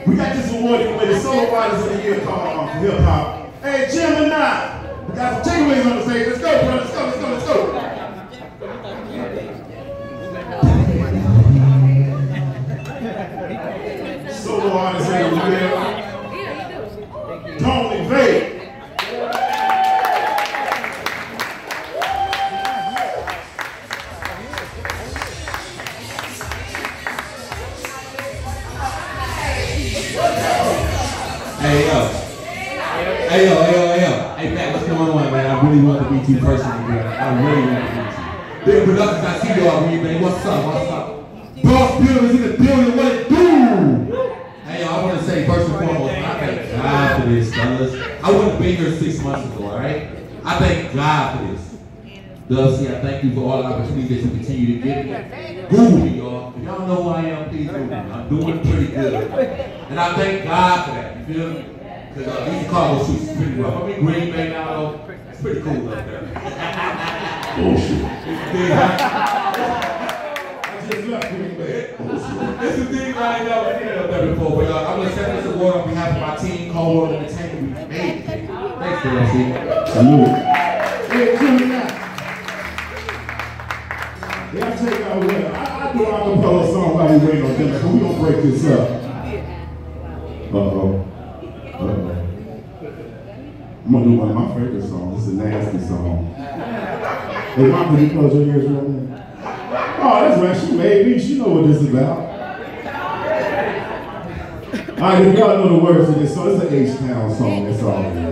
We got this award with the Solo Artist of the Year called Hip Hop. Hey, Gemini, we got some takeaways on the stage. Let's go, bro. Let's go, let's go, let's go. Solo Artist of the Year, Tony Vade. Hey yo, Pat, what's going on, man? I really want to meet you personally, man. I really want to meet you. Big Productions, I see y'all here, man. What's up? Boss Builders in the building, what it do? Hey yo, I want to say first and foremost, I thank God for this, fellas. I wouldn't have been here 6 months ago, all right? I thank God for this. Dusty, I thank you for all the opportunities that you continue to give me. Google me, y'all. If y'all know who I am, please Google me. I'm doing pretty good. And I thank God for that, you feel me? Because these Chicago streets is pretty rough. I'm in Green Bay now, though. It's pretty cool up there. Bullshit. I just left Green Bay. It's the thing I ain't never seen up there before. But I'm going to accept this award on behalf of my team, Cold World Entertainment. We made it. Thanks, Dusty. Salute. Hey, Gemini. Yeah, I take our winner. I do an acapella song while we wait on them. We're going to break this up. Uh-oh. I'm going to do one of my favorite songs. It's a nasty song. Hey, Mom, can you close your ears real quick? Oh, that's right. She made me. She know what this is about. All right, if y'all know the words of this song, it's an H-Town song. That's all it is.